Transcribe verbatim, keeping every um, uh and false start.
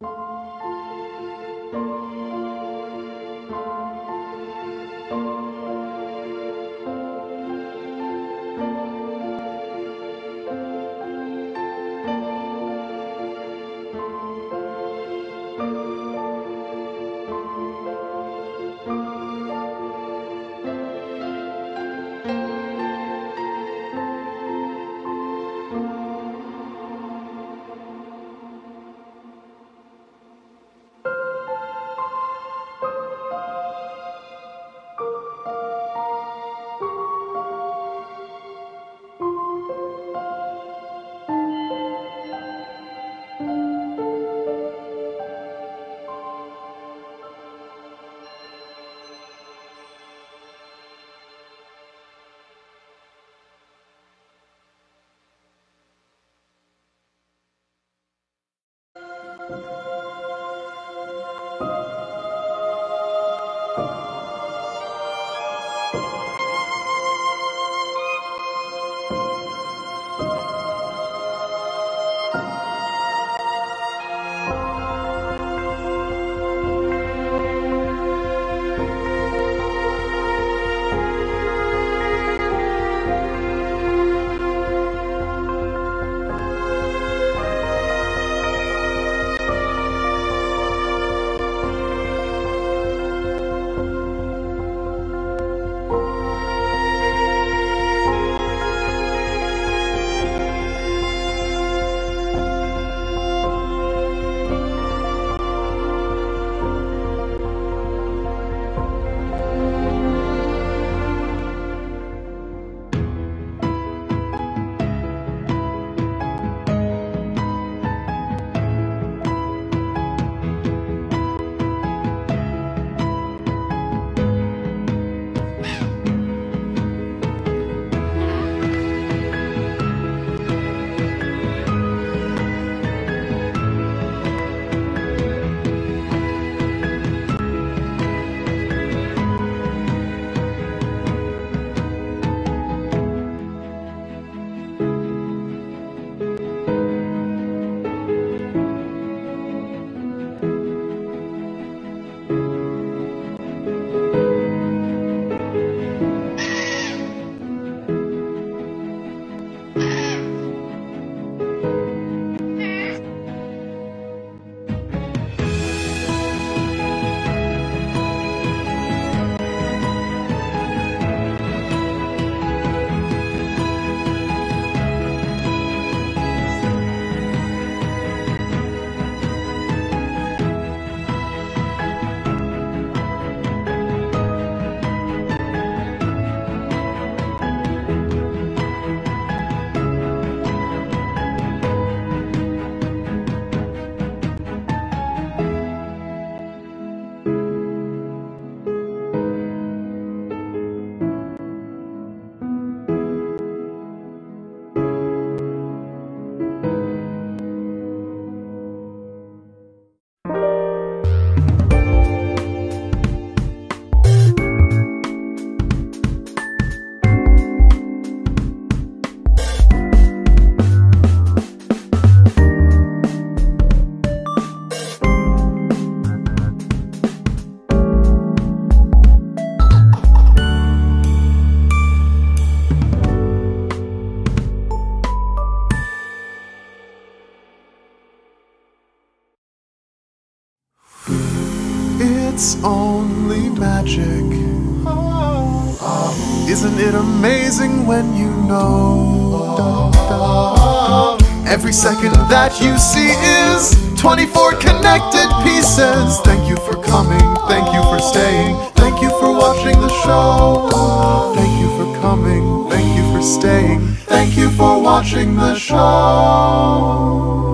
It's only magic. Isn't it amazing when you know? Every second that you see is twenty-four connected pieces. Thank you for coming, thank you for staying, thank you for watching the show. Thank you for coming, thank you for staying, thank you for watching the show.